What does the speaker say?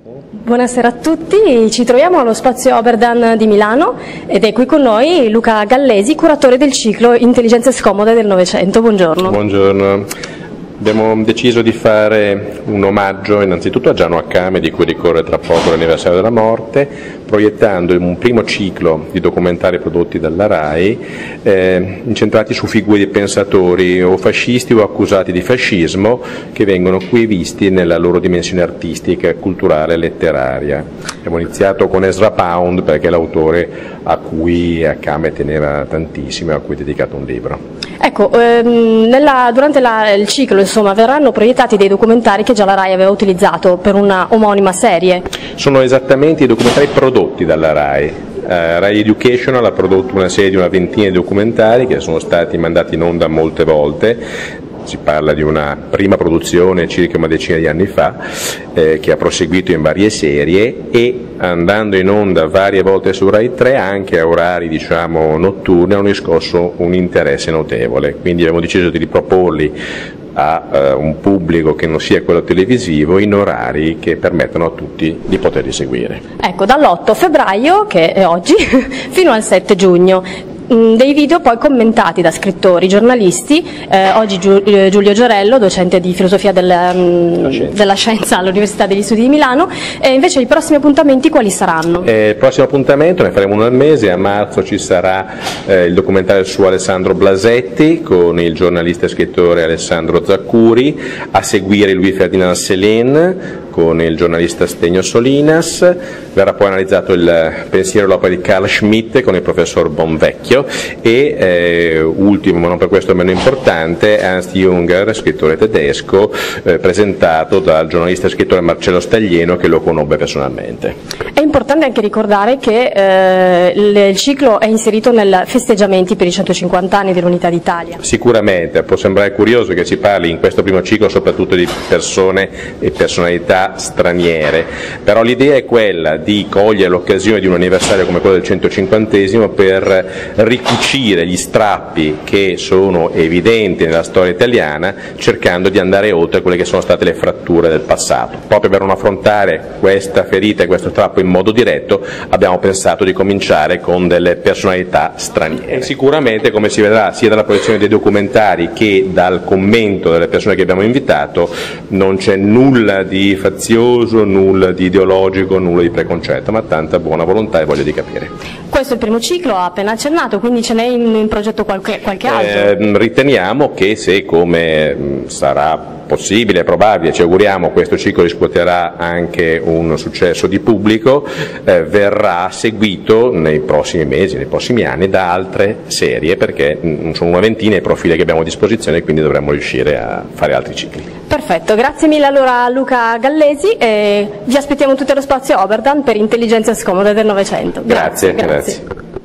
Buonasera a tutti, ci troviamo allo Spazio Oberdan di Milano ed è qui con noi Luca Gallesi, curatore del ciclo Intelligenze scomode del Novecento. Buongiorno. Buongiorno. Abbiamo deciso di fare un omaggio innanzitutto a Giano Accame, di cui ricorre tra poco l'anniversario della morte, proiettando un primo ciclo di documentari prodotti dalla RAI incentrati su figure di pensatori o fascisti o accusati di fascismo che vengono qui visti nella loro dimensione artistica, culturale e letteraria. Abbiamo iniziato con Ezra Pound perché è l'autore a cui Accame teneva tantissimo e a cui ha dedicato un libro. Ecco, durante il ciclo verranno proiettati dei documentari che già la RAI aveva utilizzato per una omonima serie. Sono esattamente i documentari prodotti dalla RAI. RAI Educational ha prodotto una serie di una ventina di documentari che sono stati mandati in onda molte volte. Si parla di una prima produzione circa una decina di anni fa che ha proseguito in varie serie e andando in onda varie volte su Rai 3 anche a orari notturni hanno riscosso un interesse notevole, quindi abbiamo deciso di riproporli a un pubblico che non sia quello televisivo in orari che permettono a tutti di poterli seguire. Ecco, dall'8 febbraio, che è oggi, fino al 7 giugno. Dei video poi commentati da scrittori, giornalisti, oggi Giulio Giorello, docente di filosofia della scienza all'Università degli Studi di Milano, e invece i prossimi appuntamenti quali saranno? Il prossimo appuntamento ne faremo uno al mese, a marzo ci sarà il documentario su Alessandro Blasetti con il giornalista e scrittore Alessandro Zaccuri, a seguire Louis Ferdinand Céline con il giornalista Stegno Solinas, verrà poi analizzato il pensiero e l'opera di Carl Schmitt con il professor Bonvecchio e ultimo ma non per questo meno importante Ernst Junger, scrittore tedesco, presentato dal giornalista e scrittore Marcello Staglieno che lo conobbe personalmente. È importante anche ricordare che il ciclo è inserito nei festeggiamenti per i 150 anni dell'Unità d'Italia. Sicuramente, può sembrare curioso che si parli in questo primo ciclo soprattutto di persone e personalità straniere, però l'idea è quella di cogliere l'occasione di un anniversario come quello del 150esimo per ricucire gli strappi che sono evidenti nella storia italiana, cercando di andare oltre quelle che sono state le fratture del passato. Proprio per non affrontare questa ferita e questo strappo in modo diretto abbiamo pensato di cominciare con delle personalità straniere. E sicuramente, come si vedrà sia dalla proiezione dei documentari che dal commento delle persone che abbiamo invitato, non c'è nulla di fazioso, nulla di ideologico, nulla di preconcetto, ma tanta buona volontà e voglia di capire. Questo è il primo ciclo, ha appena accennato, quindi ce n'è in progetto qualche altro? Riteniamo che se, come sarà possibile, probabile, ci auguriamo, questo ciclo riscuoterà anche un successo di pubblico, verrà seguito nei prossimi mesi, nei prossimi anni da altre serie, perché sono una ventina i profili che abbiamo a disposizione e quindi dovremmo riuscire a fare altri cicli. Perfetto, grazie mille allora a Luca Gallesi e vi aspettiamo tutti allo Spazio Oberdan per Intelligenze scomode del Novecento. Grazie.